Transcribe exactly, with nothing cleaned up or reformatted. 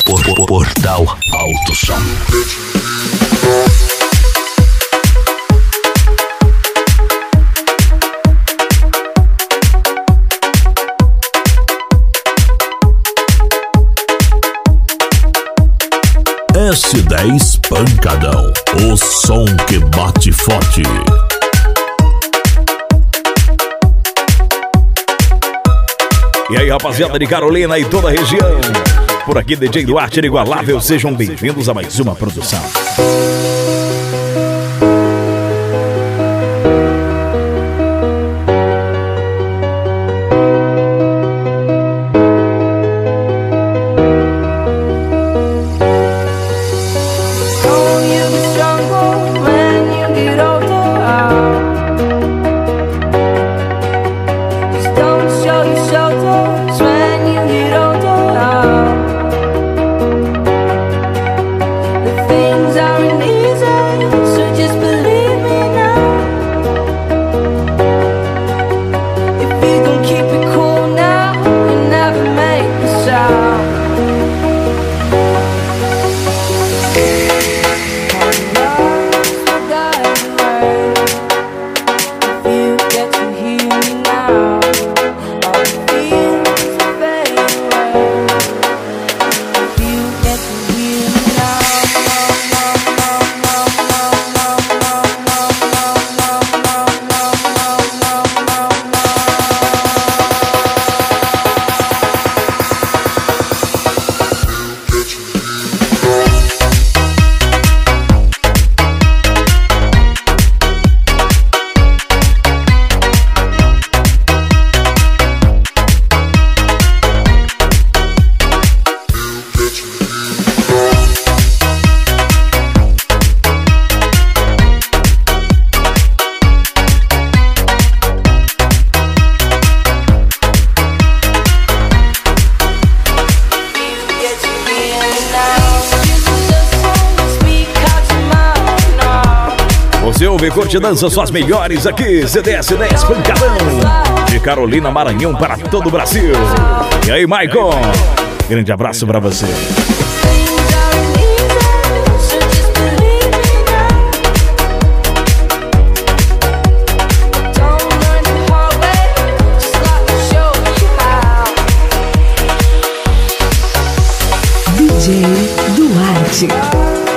Portal Alto Som. S dez Pancadão, o som que bate forte. E aí, rapaziada de Carolina e toda a região, por aqui D J Duarth inigualável, sejam bem-vindos a mais uma produção. Você ouve e curte, dança suas melhores aqui, C D S dez Pancadão, de Carolina, Maranhão para todo o Brasil. E aí, Maicon, grande abraço pra você. D J Duarth.